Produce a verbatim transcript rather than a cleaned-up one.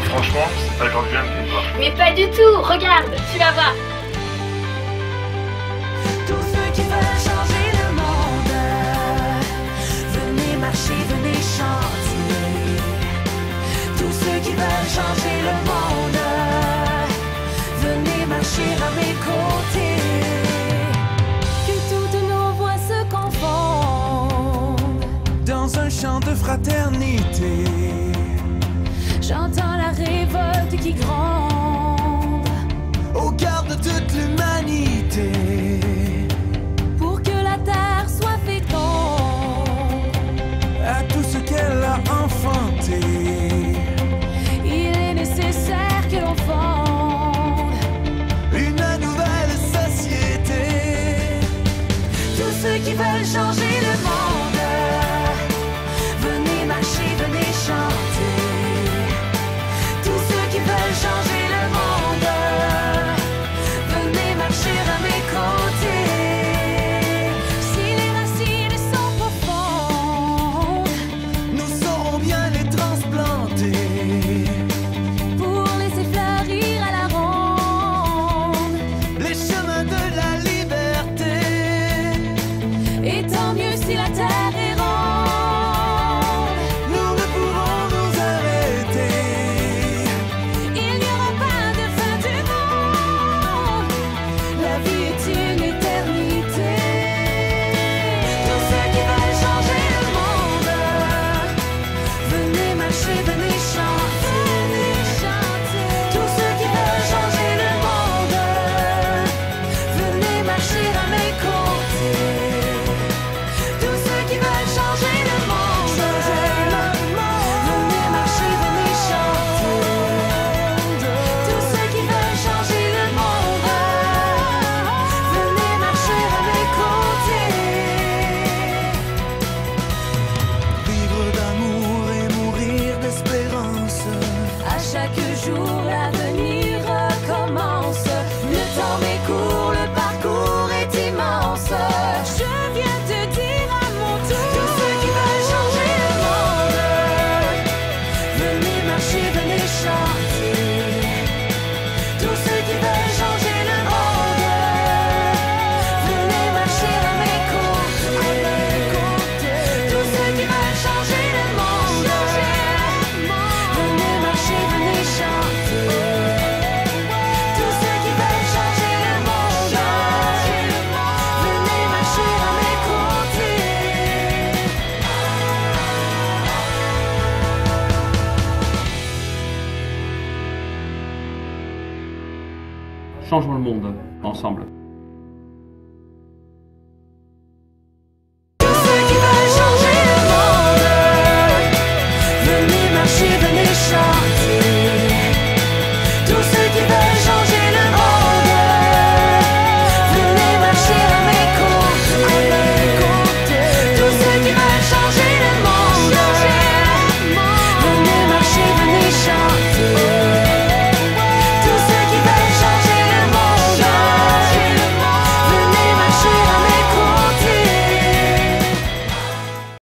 franchement, c'est pas le genre de viande qui me va. Mais pas du tout, regarde, tu vas voir. Tous ceux qui veulent changer le monde, venez marcher, venez chanter. Tous ceux qui veulent changer le monde, venez marcher à mes côtés. Que toutes nos voix se confondent dans un chant de fraternité. J'entends la révolte qui gronde Au cœur de toute l'humanité. pour que la terre soit féconde. À tout ce qu'elle a enfanté. Il est nécessaire que l'on fonde Une nouvelle société. tous ceux qui veulent changer le monde, venez marcher, venez chanter. Tous ceux qui veulent changer le monde, venez marcher à mes côtés. Si les racines sont profondes, Nous saurons bien les transplanter. pour laisser fleurir à la ronde. Les chemins de la liberté. Et tant mieux si la terre est ronde. Nous ne pourrons nous arrêter. Il n'y aura pas de fin du monde. La vie est une éternité. Tous ceux qui veulent changer le monde, venez marcher, venez chanter. Tous ceux qui veulent changer le monde, venez marcher à mes côtés. Tous ceux qui veulent changer le monde, venez marcher, venez chanter. Tous ceux qui veulent changer le monde, venez marcher à mes côtés. Vivre d'amour et mourir d'espérance. À chaque jour, l'avenir recommence. Le temps m'écourt, le parcours est immense. Je viens te dire à mon tour. Tous ceux qui veulent changer le monde, venez marcher, venez chanter. Tous ceux qui veulent changer le monde, venez marcher à mes côtés. Tous ceux qui veulent changer le monde, venez marcher, venez chanter. Tous ceux qui veulent changer le monde, venez marcher à mes côtés. Changeons le monde ensemble.